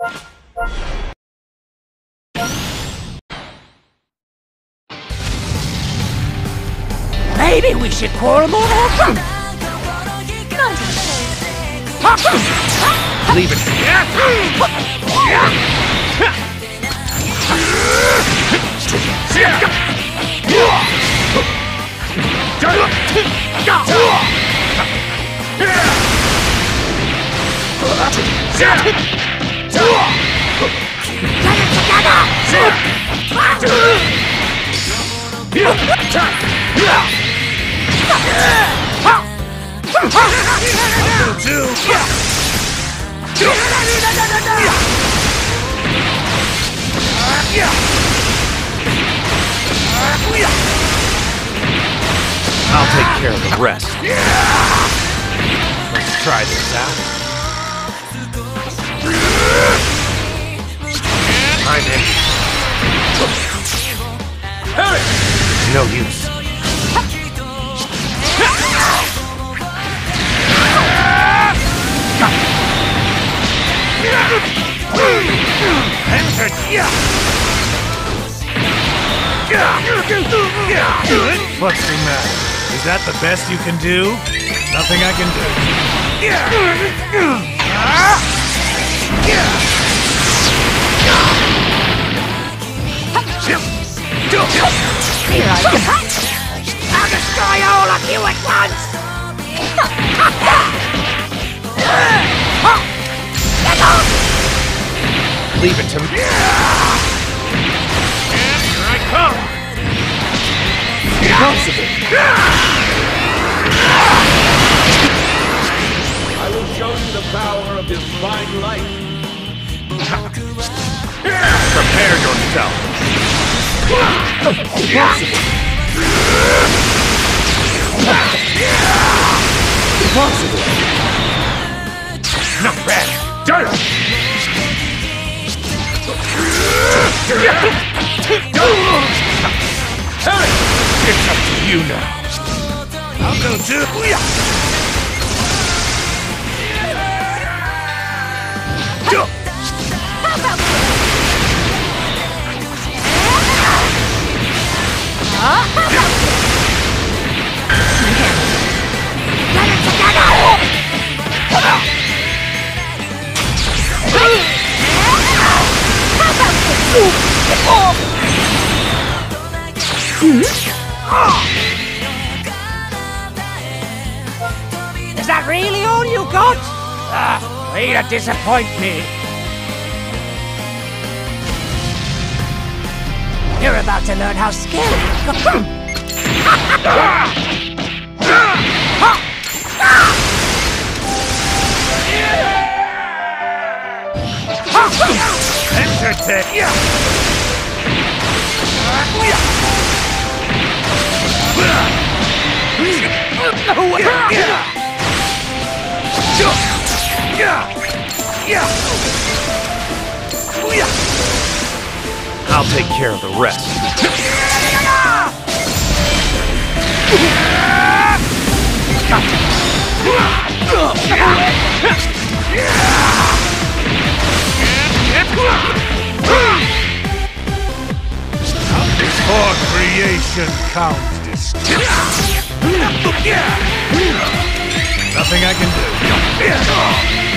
Maybe we should quarrel more often. Leave it. I'll take care of the rest. Let's try this out. I'm in. No use. What's the matter? Is that the best you can do? Nothing I can do. I'll destroy all of you at once! Get off! Leave it to me. Here I come! Impossible! I will show you the power of divine light. Prepare yourself! Impossible! Impossible! Not bad! It's up to you now. I'll go too. Is that really all you got? Way to disappoint me. You're about to learn how skilled. Entertain! I'll take care of the rest. For creation counts destruction. Nothing I can do.